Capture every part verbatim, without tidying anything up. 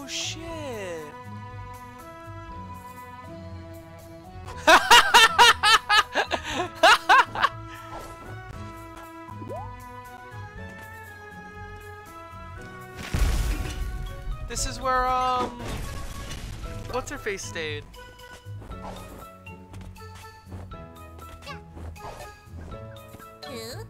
shit. This is where, um, what's her face stayed? Two.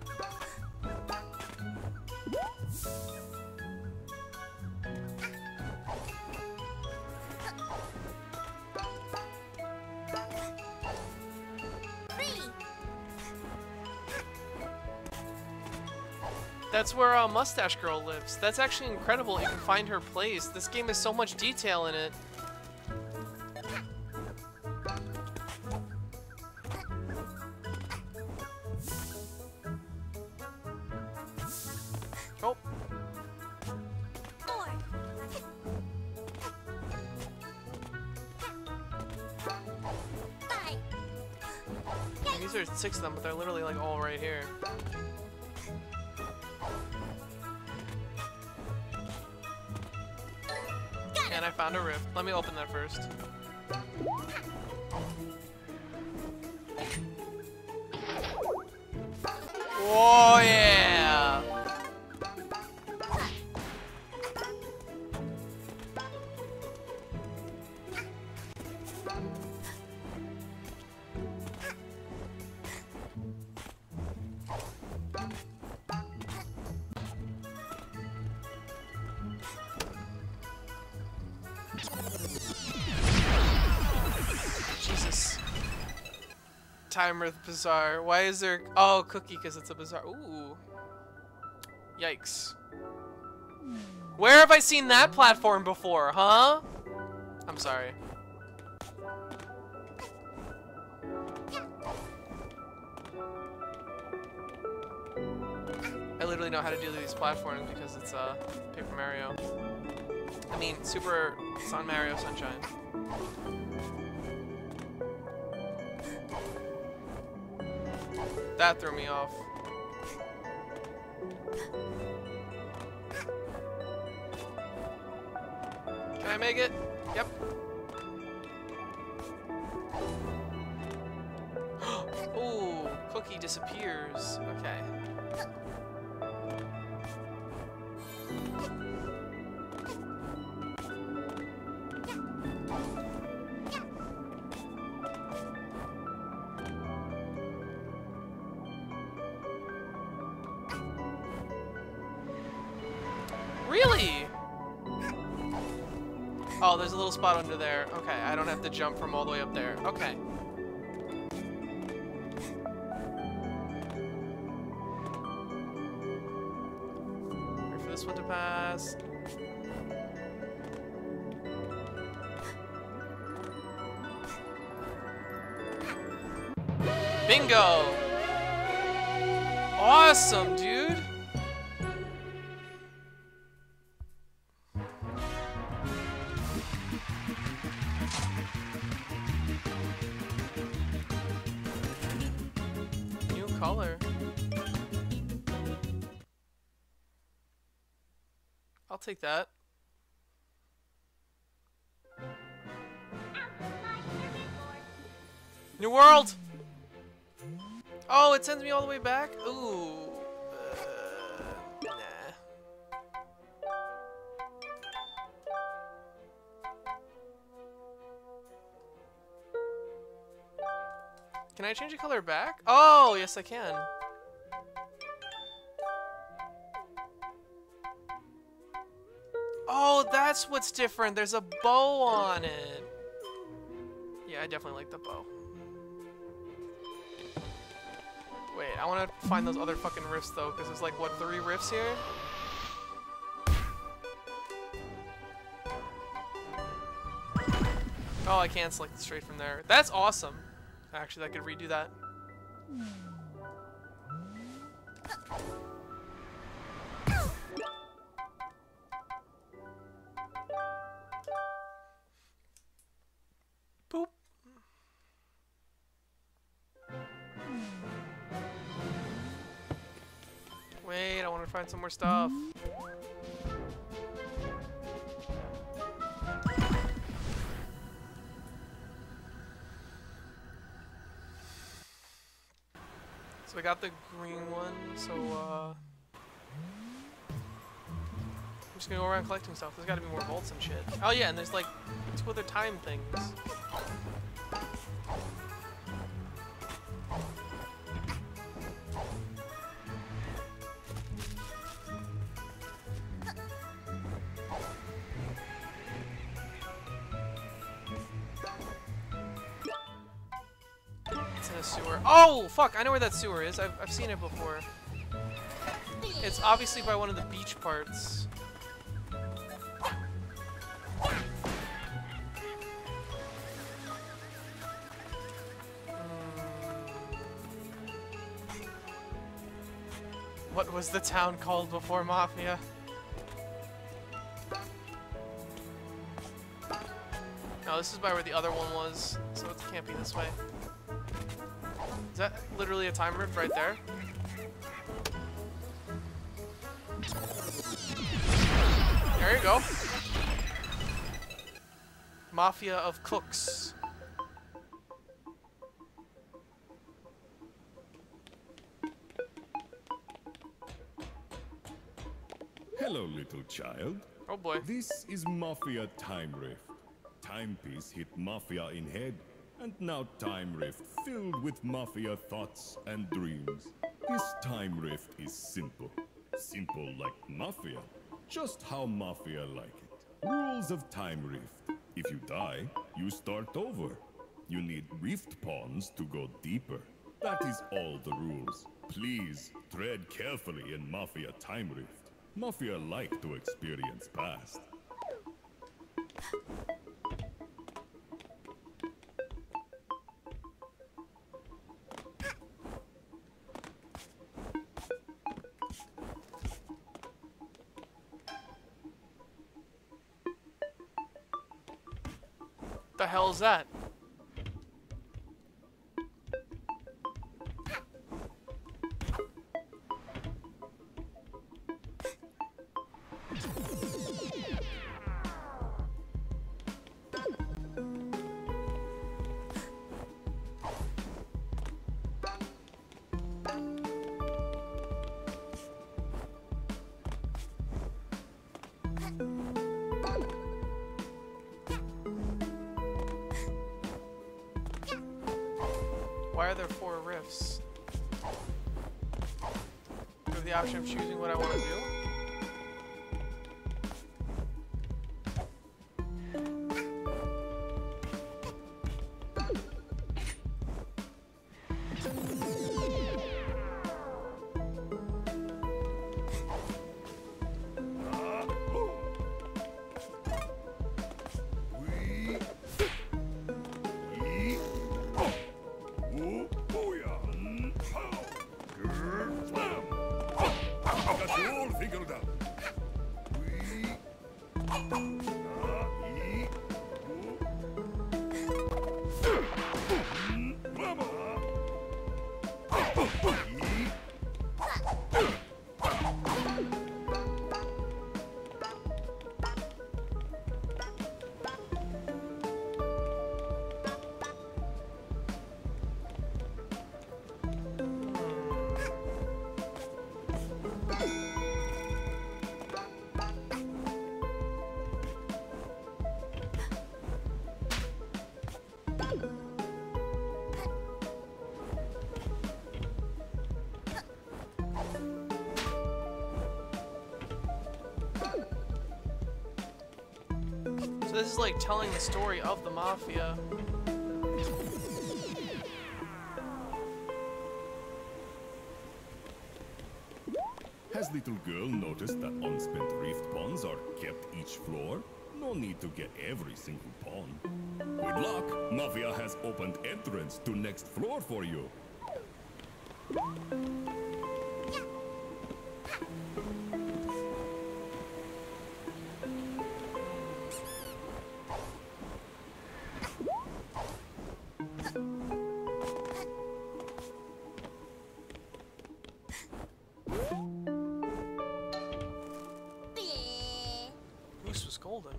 That's where uh, Mustache Girl lives. That's actually incredible. You can find her place. This game has so much detail in it. Oh. Four. Five. These are six of them, but they're literally like all right here. And I found a rift. Let me open that first. Oh yeah! Jesus. Timer Bazaar. Why is there... Oh, Cookie, because it's a bazaar. Ooh. Yikes. Where have I seen that platform before, huh? I'm sorry. I literally know how to do these platforms because it's uh, Paper Mario. I mean, Super Sun Mario Sunshine. That threw me off. Can I make it? Yep. Ooh, Cookie disappears. Okay. Really? Oh, there's a little spot under there. Okay, I don't have to jump from all the way up there. Okay. Wait for this one to pass. Bingo! Awesome, dude! New color. I'll take that. New world! Oh, it sends me all the way back? Ooh. Uh, nah. Can I change the color back? Oh, yes I can. Oh, that's what's different. There's a bow on it. Yeah, I definitely like the bow. Wait, I want to find those other fucking rifts though, because there's like, what, three rifts here? Oh, I can't select it straight from there. That's awesome. Actually, I could redo that. Boop. Wait, I want to find some more stuff. So I got the green one, so uh... I'm just gonna go around collecting stuff. There's gotta be more vaults and shit. Oh yeah, and there's like two other time things. It's in a sewer. Oh, fuck! I know where that sewer is. I've, I've seen it before. It's obviously by one of the beach parts. What was the town called before Mafia? No, this is by where the other one was, so it can't be this way. Is that literally a time rift right there? There you go. Mafia of Cooks. Hello, little child. Oh boy. This is Mafia Time Rift. Timepiece hit Mafia in head, and now Time Rift filled with Mafia thoughts and dreams. This Time Rift is simple. Simple like Mafia. Just how Mafia like it. Rules of Time Rift. If you die, you start over. You need rift pawns to go deeper. That is all the rules. Please tread carefully in Mafia Time Rift. Mafia like to experience past. The hell is that? Why are there four rifts? Do I have the option of choosing what I want to do? So this is like telling the story of the Mafia. Has little girl noticed that unspent rift pawns are kept each floor? No need to get every single pawn. Good luck! Mafia has opened entrance to next floor for you. Goose was golden.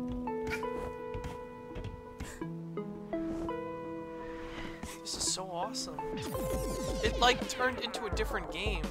This is so awesome. awesome. It like turned into a different game.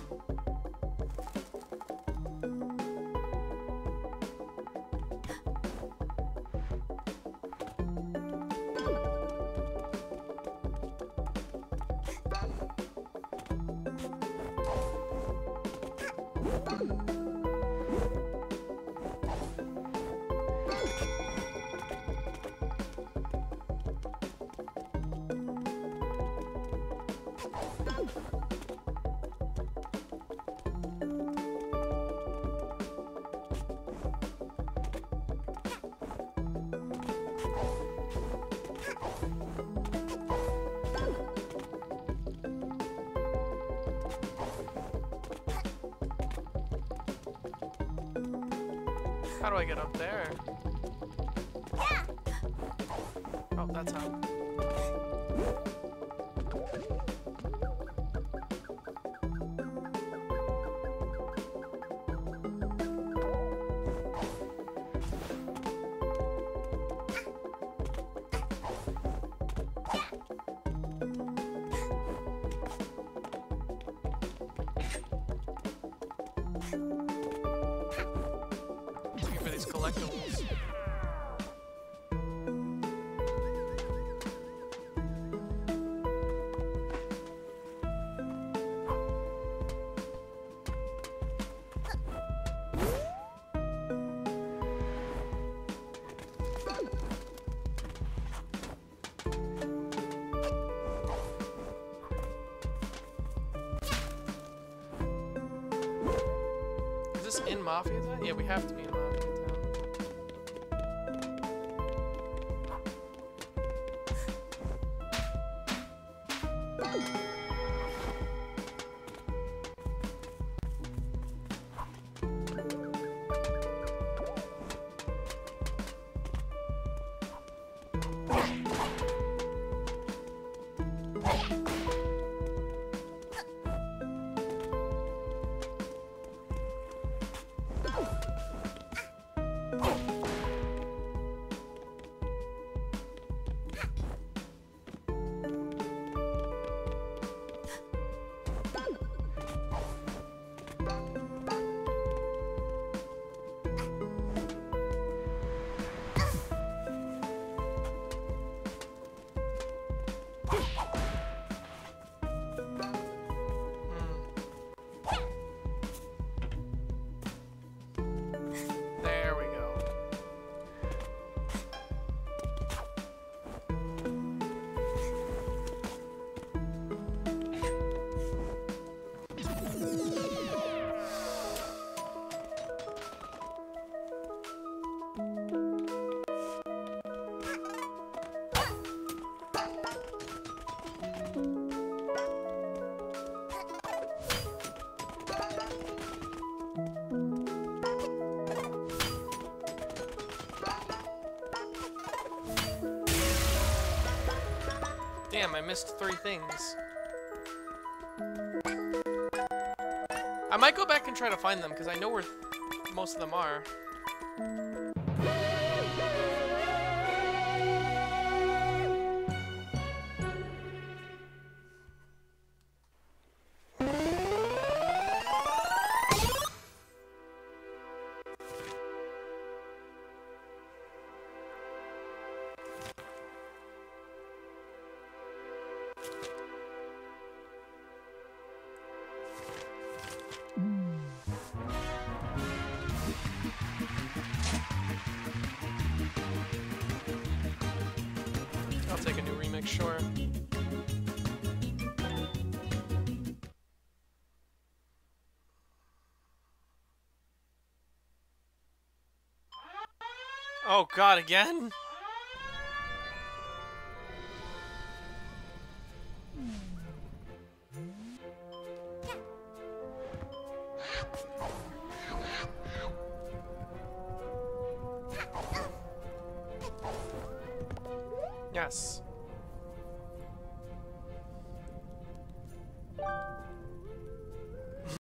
How do I get up there? Oh, that's how. Looking for these collectibles. Is this in Mafia Town? Yeah, we have to be in Mafia Town. There we go. Damn, I missed three things. I might go back and try to find them, because I know where most of them are. I'll take a new remix, sure. Oh god, again? Yes.